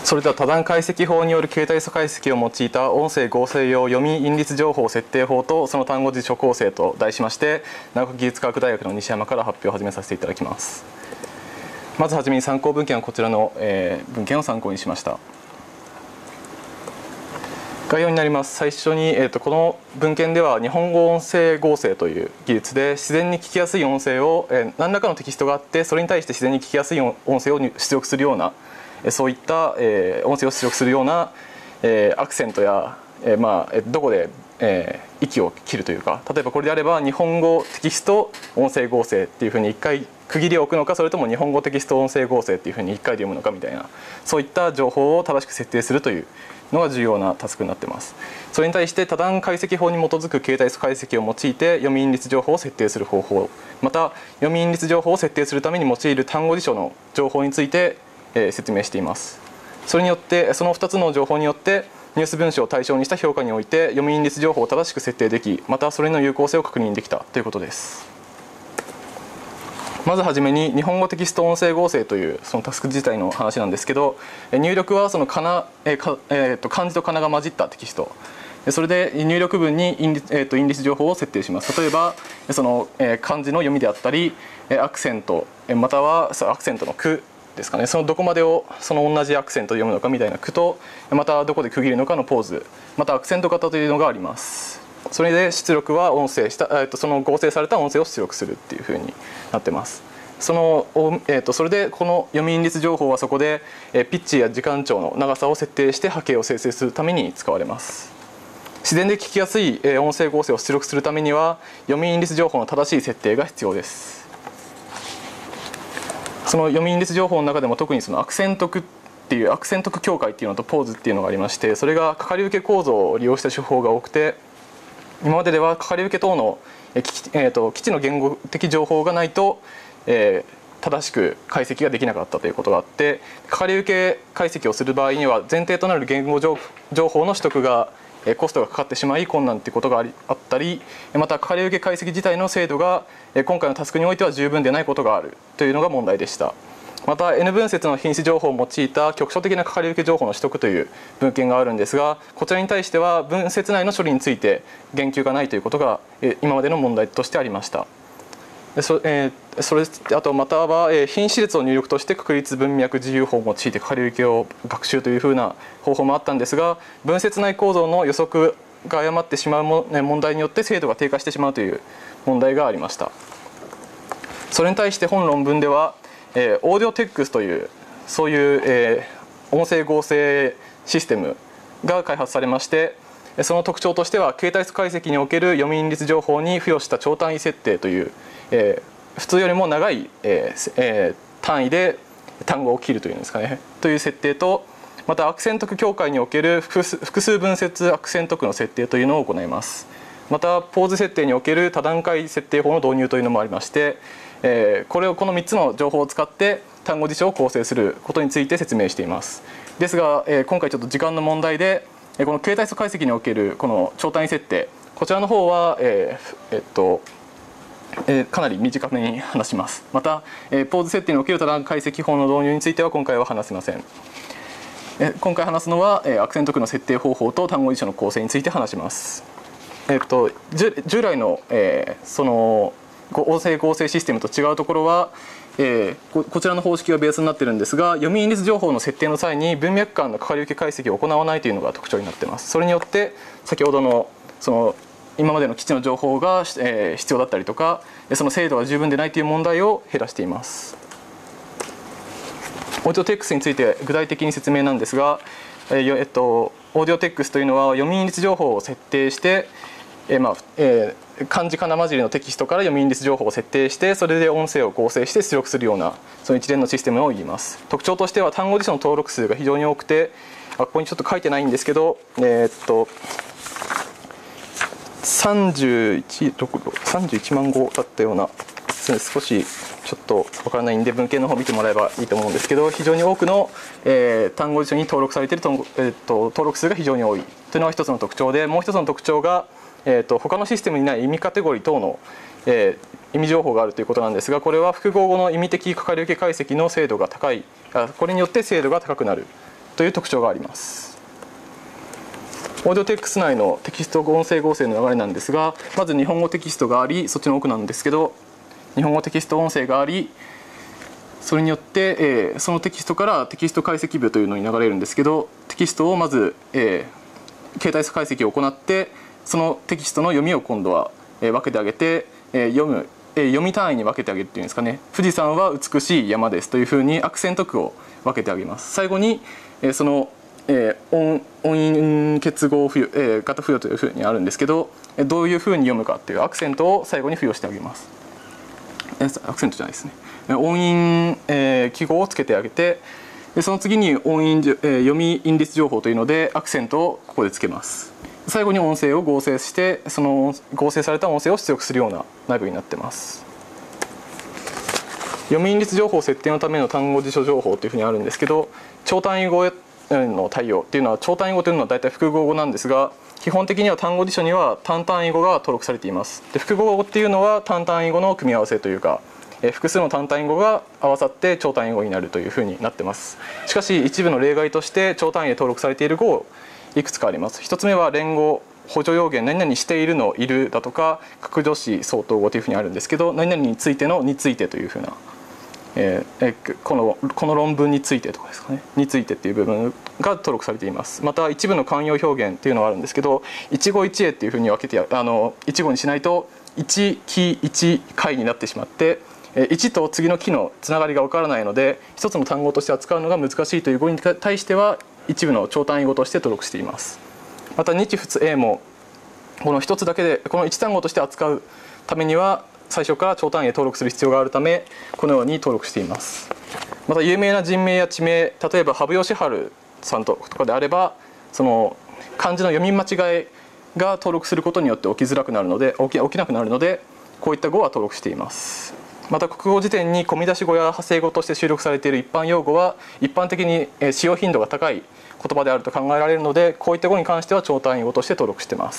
それでは多段解析法による形態素解析を用いた音声合成用読み韻律情報設定法とその単語辞書構成と題しまして、長岡技術科学大学の西山から発表を始めさせていただきます。まずはじめに参考文献はこちらの文献を参考にしました。概要になります。最初に、この文献では日本語音声合成という技術で自然に聞きやすい音声を、何らかのテキストがあってそれに対して自然に聞きやすい音声を出力するようなそういった音声を出力するようなアクセントやどこで息を切るというか、例えばこれであれば日本語テキスト音声合成っていうふうに1回区切りを置くのか、それとも日本語テキスト音声合成っていうふうに1回で読むのかみたいな、そういった情報を正しく設定するというのが重要なタスクになっています。それに対して多段解析法に基づく形態素解析を用いて読み韻律情報を設定する方法、また読み韻律情報を設定するために用いる単語辞書の情報について説明しています。それによってその2つの情報によってニュース文章を対象にした評価において読み韻律情報を正しく設定でき、またそれの有効性を確認できたということです。まずはじめに日本語テキスト音声合成というそのタスク自体の話なんですけど、入力はその漢字とかなが混じったテキスト、それで入力文に韻律情報を設定します。例えばその漢字の読みであったりアクセント、またはアクセントの句ですかね、そのどこまでをその同じアクセントで読むのかみたいな句と、またどこで区切るのかのポーズ、またアクセント型というのがあります。それで出力は音声その合成された音声を出力するっていうふうになってます。それでこの読み韻律情報はそこでピッチや時間長の長さを設定して波形を生成するために使われます。自然で聞きやすい音声合成を出力するためには読み韻律情報の正しい設定が必要です。その読み韻律情報の中でも特にそのアクセント区っていうアクセント区境界っていうのとポーズっていうのがありまして、それがかかり受け構造を利用した手法が多くて、今までではかかり受け等の基地の言語的情報がないと正しく解析ができなかったということがあって、かかり受け解析をする場合には前提となる言語情報の取得がコストがかかってしまい困難ということがあったり、またかかり受け解析自体の精度が今回のタスクにおいては十分でないことがあるというのが問題でした。また N 分節の品詞情報を用いた局所的なかかり受け情報の取得という文献があるんですが、こちらに対しては分節内の処理について言及がないということが今までの問題としてありました。あとまたは品詞列を入力として確率文脈自由法を用いてかかり受けを学習というふうな方法もあったんですが、分節内構造の予測が誤ってしまう問題によって精度が低下してしまうという問題がありました。それに対して本論文ではオーディオテックスというそういう音声合成システムが開発されまして、その特徴としては形態素解析における読み韻律情報に付与した超単位設定という普通よりも長い単位で単語を切るというんですかねという設定と、またアクセント区境界における複数分節アクセント区の設定というのを行います。またポーズ設定における多段階設定法の導入というのもありまして、この3つの情報を使って単語辞書を構成することについて説明しています。ですが今回ちょっと時間の問題でこの形態素解析におけるこの超単位設定、こちらの方はかなり短めに話します。またポーズ設定における多段解析法の導入については今回は話せません。今回話すのはアクセント区の設定方法と単語辞書の構成について話します。従来のその音声合成システムと違うところはこちらの方式がベースになっているんですが、読み韻律情報の設定の際に文脈間のかかり受け解析を行わないというのが特徴になっています。それによって先ほどのその今までの基地の情報が必要だったりとか、その精度が十分でないという問題を減らしています。オーディオテックスについて具体的に説明なんですが、オーディオテックスというのは読み韻律情報を設定して漢字かな混じりのテキストから読み韻律情報を設定して、それで音声を合成して出力するようなその一連のシステムを言います。特徴としては単語辞書の登録数が非常に多くて、ここにちょっと書いてないんですけど、31万語だったような、少しちょっとわからないんで文献の方を見てもらえばいいと思うんですけど、非常に多くの単語辞書に登録されている登録数が非常に多いというのが一つの特徴で、もう一つの特徴が他のシステムにない意味カテゴリー等の意味情報があるということなんですが、これは複合語の意味的かかり受け解析の精度が高い、これによって精度が高くなるという特徴があります。オーディオテックス内のテキスト音声合成の流れなんですが、まず日本語テキストがあり、そっちの奥なんですけど、日本語テキスト音声があり、それによって、そのテキストからテキスト解析部というのに流れるんですけど、テキストをまず、形態素解析を行って、そのテキストの読みを今度は、分けてあげて、読み単位に分けてあげるっていうんですかね。富士山は美しい山ですというふうにアクセント句を分けてあげます。最後に、その、音韻結合付与、型付与というふうにあるんですけど、どういうふうに読むかっていうアクセントを最後に付与してあげます。アクセントじゃないですね。音韻、記号をつけてあげて、その次に音韻、読み韻律情報というのでアクセントをここでつけます。最後に音声を合成して、その合成された音声を出力するような内部になってます。読み韻律情報設定のための単語辞書情報というふうにあるんですけど、超単位語への対応っていうのは、超単位語というのは大体複合語なんですが、基本的には単語辞書には単単位語が登録されています。で、複合語っていうのは単単位語の組み合わせというか、複数の単単位語が合わさって超単位語になるというふうになってます。しかし一部の例外として超単位で登録されている語いくつかあります。一つ目は連語、補助要言、何々しているのいるだとか、格助詞相当語というふうにあるんですけど、何々についてのについてというふうな、この論文についてとかですかね、についてっていう部分が登録されています。また一部の慣用表現っていうのがあるんですけど、一語一会っていうふうに分けて一語にしないと一期一会になってしまって、1と次の期のつながりが分からないので、一つの単語として扱うのが難しいという語に対しては一部の超単位語として登録しています。また日仏英もこの一つだけで、この一単語として扱うためには最初から超単位で登録する必要があるため、このように登録しています。また有名な人名や地名、例えば羽生善治さんとかであれば、その漢字の読み間違いが登録することによって起きなくなるので、こういった語は登録しています。また国語辞典に込み出し語や派生語として収録されている一般用語は一般的に使用頻度が高い言葉であると考えられるので、こういった語に関しては超単位語として登録しています。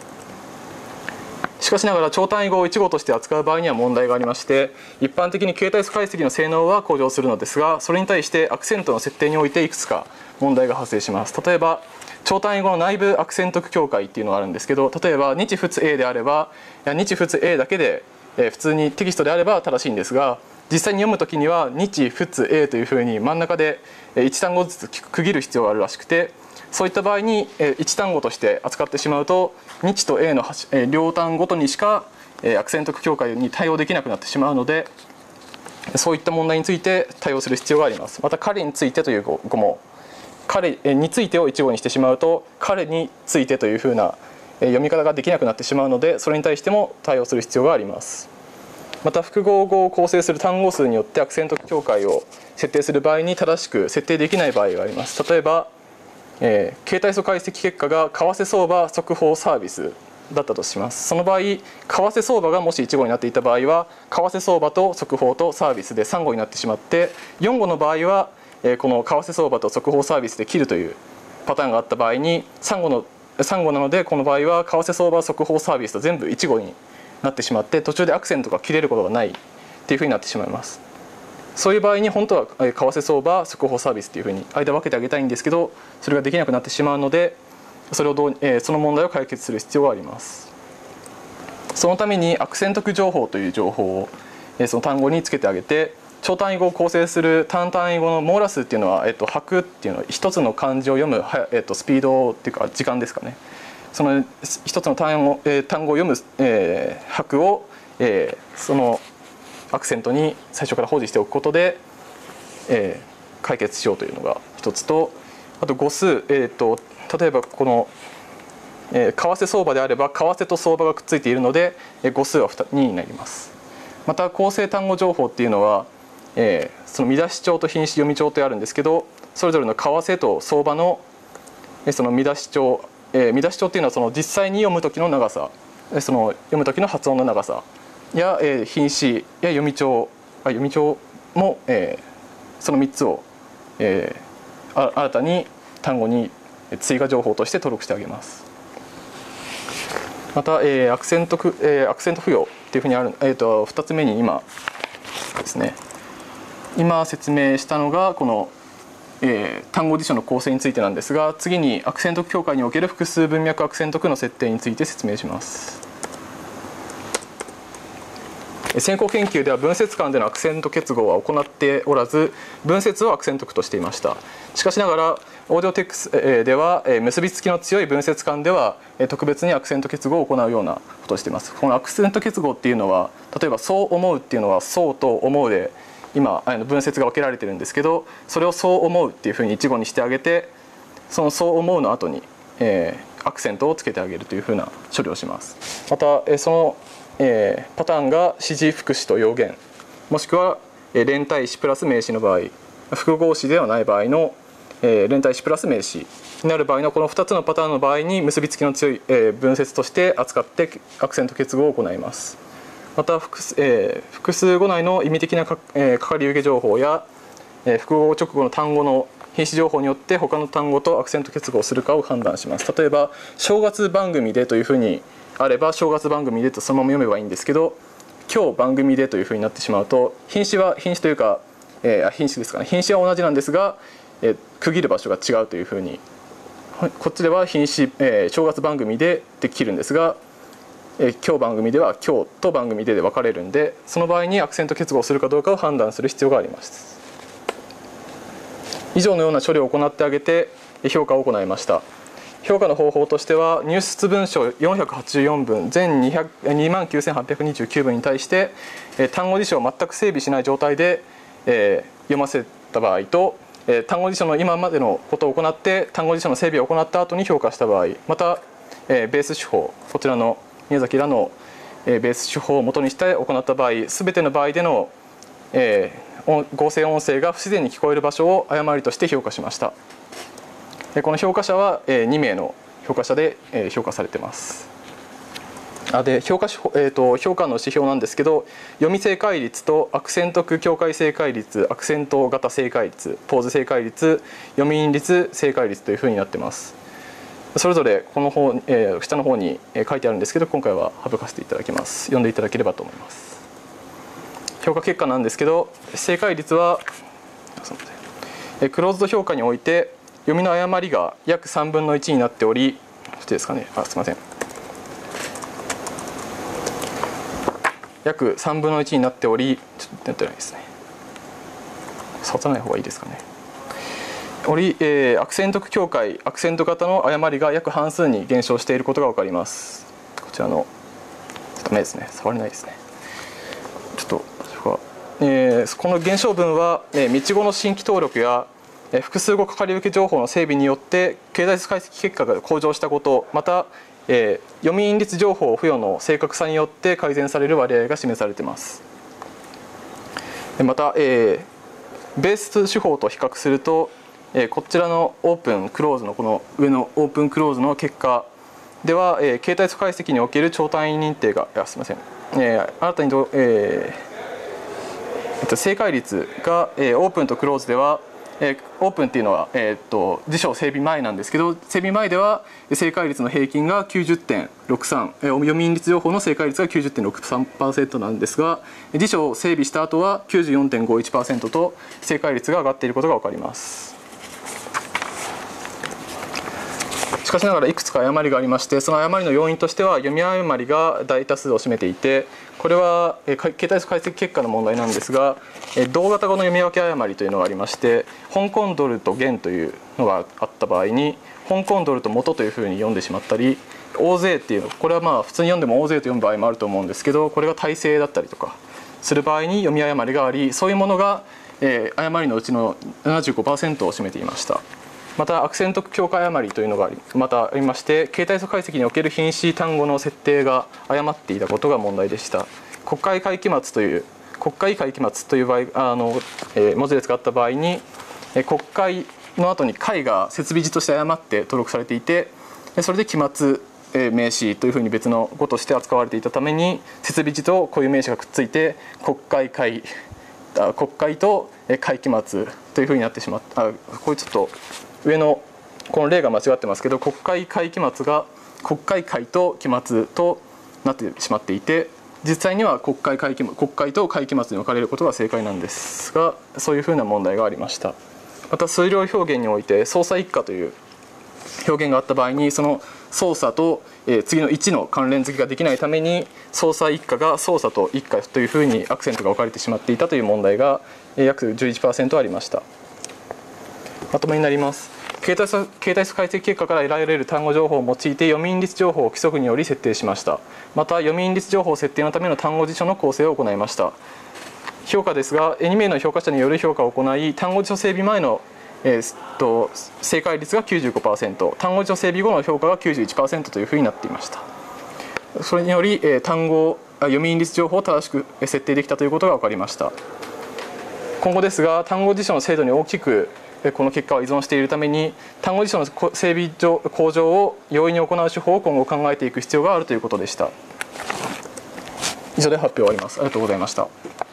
しかしながら超単位語を1語として扱う場合には問題がありまして、一般的に形態素解析の性能は向上するのですが、それに対してアクセントの設定においていくつか問題が発生します。例えば超単位語の内部アクセント区境界っていうのがあるんですけど、例えば日仏英であれば日仏英だけで普通にテキストであれば正しいんですが、実際に読むときには日仏英というふうに真ん中で1単語ずつ区切る必要があるらしくて、そういった場合に1単語として扱ってしまうと、日と英の両単ごとにしかアクセント区境界に対応できなくなってしまうので、そういった問題について対応する必要があります。また彼についてという語も、彼についてを1語にしてしまうと、彼についてというふうな読み方ができなくなってしまうので、それに対しても対応する必要があります。また複合語を構成する単語数によってアクセント境界を設定する場合に正しく設定できない場合があります。例えば、形態素解析結果が為替相場速報サービスだったとします。その場合、為替相場がもし1語になっていた場合は、為替相場と速報とサービスで3語になってしまって、4語の場合はこの為替相場と速報サービスで切るというパターンがあった場合に、3語なので、この場合は為替相場速報サービスと全部1語になってしまって、途中でアクセントが切れることがないっていうふうになってしまいます。そういう場合に本当は為替相場速報サービスっていうふうに間分けてあげたいんですけど、それができなくなってしまうので、その問題を解決する必要があります。そのためにアクセント区情報という情報をその単語につけてあげて、超単位語を構成する単単位語の網羅数っていうのは、拍っていうのは一つの漢字を読むスピードっていうか時間ですかね。その一つの単語を読む拍をそのアクセントに最初から保持しておくことで解決しようというのが一つと、あと語数、例えばこの為替相場であれば為替と相場がくっついているので語数は2になります。また構成単語情報っていうのはその見出し帳と品詞読み帳とあるんですけど、それぞれの為替と相場のその見出し帳っていうのはその実際に読む時の長さ、その読む時の発音の長さや品詞や読み帳もその3つを新たに単語に追加情報として登録してあげます。またアクセント付与っていうふうにある2つ目に今ですね、今説明したのがこの単語辞書の構成についてなんですが、次にアクセント区境界における複数文脈アクセント区の設定について説明します。先行研究では文節間でのアクセント結合は行っておらず、文節をアクセント区としていました。しかしながらオーディオテックスでは結びつきの強い文節間では特別にアクセント結合を行うようなことをしています。このアクセント結合っていうのは、例えばそう思うっていうのはそうと思うで今文節が分けられてるんですけど、それをそう思うっていうふうに一語にしてあげて、そのそう思うの後にアクセントをつけてあげるというふうな処理をします。またそのパターンが指示副詞と要言、もしくは連体詞プラス名詞の場合、複合詞ではない場合の連体詞プラス名詞になる場合のこの2つのパターンの場合に結びつきの強い文節として扱ってアクセント結合を行います。また複数語内の意味的なかかり受け情報や複合直後の単語の品詞情報によって他の単語とアクセント結合するかを判断します。例えば正月番組でというふうにあれば正月番組でとそのまま読めばいいんですけど、今日番組でというふうになってしまうと品詞というか品詞ですかね、品詞は同じなんですが区切る場所が違うというふうに、こっちでは品詞正月番組で切るんですが、今日番組では今日と番組で分かれるんで、その場合にアクセント結合するかどうかを判断する必要があります。以上のような処理を行ってあげて評価を行いました。評価の方法としては、入出文章484文全29,829文に対して単語辞書を全く整備しない状態で読ませた場合と、単語辞書の今までのことを行って単語辞書の整備を行った後に評価した場合、またベース手法、こちらの宮崎らのベース手法を元にして行った場合、全ての場合での合成音声が不自然に聞こえる場所を誤りとして評価しました。この評価者は2名の評価者で評価されています。で評価の指標なんですけど、読み正解率とアクセント区境界正解率、アクセント型正解率、ポーズ正解率、読み印率正解率というふうになっています。それぞれこの方、下の方に書いてあるんですけど、今回は省かせていただきます。読んでいただければと思います。評価結果なんですけど、正解率はクローズド評価において読みの誤りが約3分の1になっており、ですかね、すみません、約3分の1になっており、ちょっとやってないですね、刺さない方がいいですかね。アクセント区境界、アクセント型の誤りが約半数に減少していることが分かります。こちらのダメですね、触れないですね。ちょっとこの減少分は道語の新規登録や複数語かかり受け情報の整備によって経済解析結果が向上したこと、また読み印率情報付与の正確さによって改善される割合が示されています。また、ベース手法と比較すると、こちらのオープンクローズのこの上のオープンクローズの結果では、形態素解析における超単位認定がすみません、新たに正解率が、オープンとクローズでは、オープンっていうのは、辞書整備前なんですけど、整備前では正解率の平均が 90.63、読み印率情報の正解率が 90.63% なんですが、辞書を整備した後は 94.51% と正解率が上がっていることが分かります。しかしながらいくつか誤りがありまして、その誤りの要因としては読み誤りが大多数を占めていて、これは形態素解析結果の問題なんですが、同型語の読み分け誤りというのがありまして、香港ドルと元というのがあった場合に香港ドルと元というふうに読んでしまったり、大勢っていうの、これはまあ普通に読んでも大勢と読む場合もあると思うんですけど、これが大勢だったりとかする場合に読み誤りがあり、そういうものが誤りのうちの 75% を占めていました。またアクセント境界誤りというのがまたありまして、形態素解析における品詞単語の設定が誤っていたことが問題でした。国会会期末という場合文字列があった場合に、国会の後に会が設備字として誤って登録されていて、それで期末名詞というふうに別の語として扱われていたために、設備字と固有名詞がくっついて国会と会期末というふうになってしまった。これちょっと上のこの例が間違ってますけど、国会会期末が国会会と期末となってしまっていて、実際には国会と会期末に分かれることが正解なんですが、そういうふうな問題がありました。 また数量表現において操作一過という表現があった場合に、その操作と次の1の関連付けができないために操作一過が操作と一過というふうにアクセントが置かれてしまっていたという問題が約 11% ありました。まとめになります。形態素解析結果から得られる単語情報を用いて読み印率情報を規則により設定しました。また読み印率情報設定のための単語辞書の構成を行いました。評価ですが、2名の評価者による評価を行い、単語辞書整備前の正解率が 95%、単語辞書整備後の評価が 91% というふうになっていました。それにより読み印率情報を正しく設定できたということが分かりました。今後ですが、単語辞書の精度に大きくこの結果は依存しているために、単語辞書の整備向上を容易に行う手法を今後考えていく必要があるということでした。以上で発表を終わります。ありがとうございました。